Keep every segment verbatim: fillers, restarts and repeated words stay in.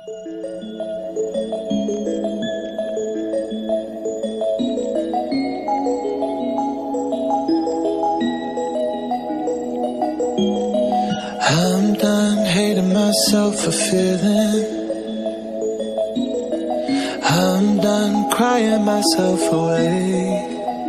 I'm done hating myself for feeling. I'm done crying myself away.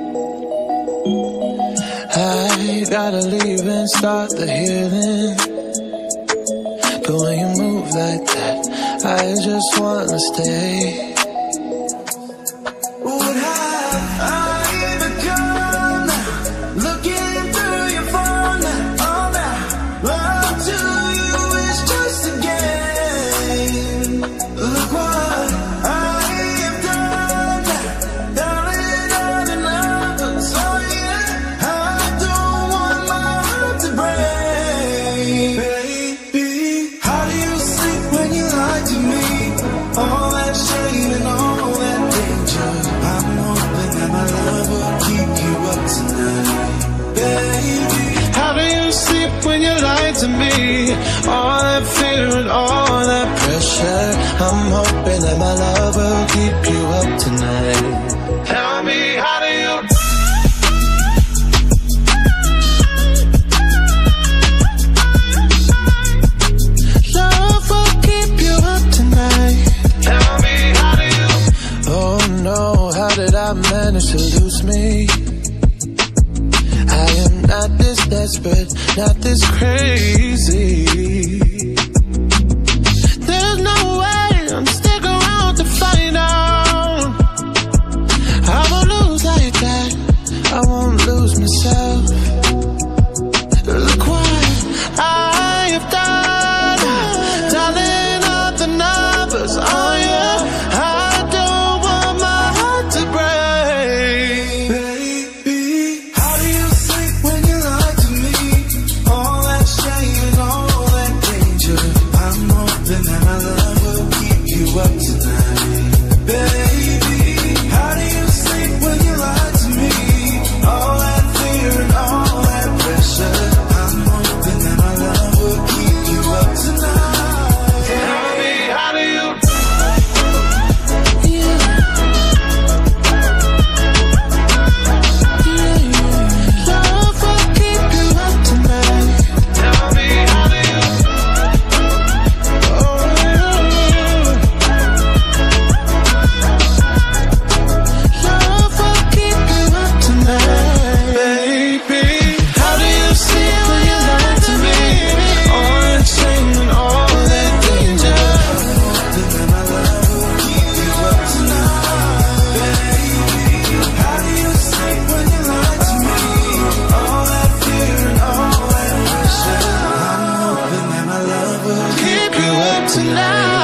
I gotta leave and start the healing. But when you move like that, I just wanna stay. What have I become? Looking through your phone, all that love to you is just a game. Look what I have done, darling, all the numbers, oh yeah. I don't want my heart to break. Baby, how do you sleep when you lie to me? All that shame and all that danger. I'm hoping that my love will keep you up tonight. Baby, how do you sleep when you lie to me? All that fear and all that pressure. I'm hoping that my love will keep you up tonight. Tell me, how do you love will keep you up tonight? Tell me, how do you oh no, how did I manage to lose me? I am not this desperate, not this crazy. There's no way I'm stick around to find out. I won't lose like that, I won't lose myself. Look what I have done, darling, all the numbers, oh yeah. I don't want my heart to break. Baby, how do you sleep when you lie to me? All that shame and all that danger. I'm hoping that my love will keep you up tonight. Baby, how do you sleep when you lie to me? All that fear and all that pressure. I'm hoping that my love will keep you up tonight. Tell me, how do you yeah. Yeah. Love will keep you up tonight. Tell me, how do you oh yeah. Love will keep you up tonight. Baby, how do you sleep when you lie to me? All that shame and all that danger. Hoping that my love will keep you up tonight. Baby, how do you sleep when you lie to me? All that fear and all that pressure. I'm hoping that my love will keep you up tonight.